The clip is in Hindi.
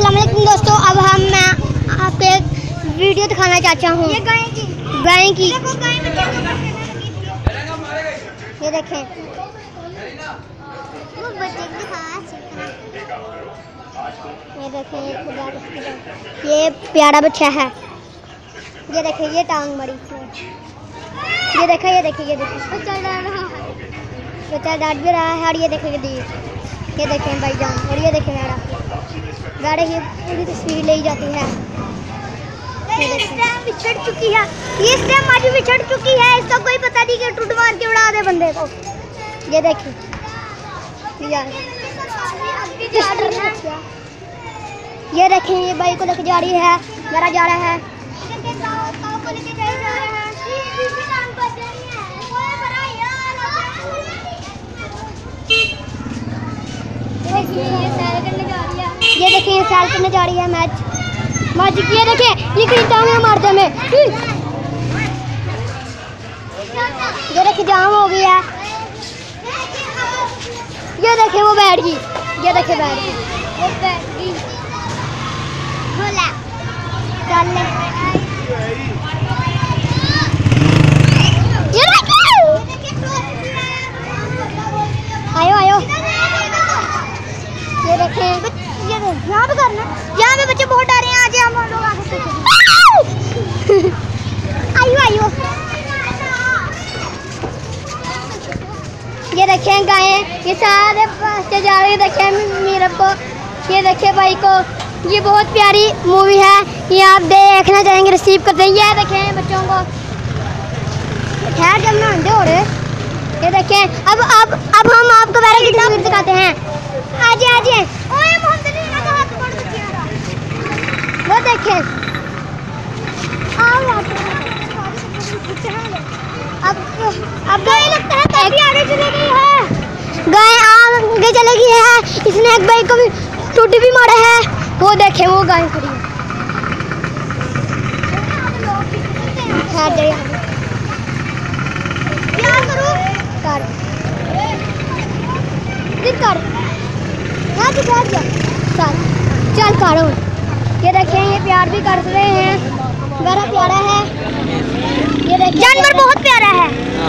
अस्सलाम वालेकुम दोस्तों, अब मैं आपको एक वीडियो दिखाना चाहता हूँ। ये गाय की ये देखें, ये देखें, ये प्यारा बच्चा है। ये देखें, ये टांग बड़ी, ये देखें, ये देखें, ये देखें, बच्चा डांट भी रहा है। और ये देखें, ये देखें भाईजान, और ये देखें मेरा गाड़ी की पूरी तस्वीर ले जाती है। बिछड़ चुकी है, ये स्टेम आज बिछड़ चुकी है, इसका कोई पता नहीं कि टूट मार के उड़ा दे बंदे को। ये देखिए ये देखें, ये बाइक को लेके जा रही है, मेरा जा रहा है। ये देखिए, ये सैर करने जा रही है मैच। ये देखिए, ये खरीदता हूँ मारते में। ये देखिए, जाम हो गया है। ये देखिए, वो बैठ गई। ये देखिए, बैठ गई, वो बैठ गई। चल ले, ये देखिए, आयो आयो। ये देखें, ये यहाँ पे करना, यहाँ पे बच्चे बहुत डरे हैं। आज हम लोग आगे आयो आयो। ये देखें गायें, ये सारे बच्चे जा रहे हैं। देखें मेरे को, ये देखें भाई को, ये बहुत प्यारी मूवी है, ये आप देखना चाहेंगे रिसीव करते हैं। ये देखें बच्चों को, खैर जब ना अंडे हो रहे। ये देखें, अब हम आपको पहले की तस्वीर दिखाते हैं। आजे आजे, ओए मोहम्मद ने ना हाथ पकड़ दिया। वो देखें, आओ अब गाय लगता है काफी आगे चली गई है। गाय आगे चली गई है, इसने एक भाई को भी टूटी भी मारा है। वो देखें, वो गाय खड़ी है। क्या करूं? कर चल करो। ये देखें, ये प्यार भी कर रहे हैं, बड़ा प्यारा है। ये देखें, जानवर बहुत प्यारा है।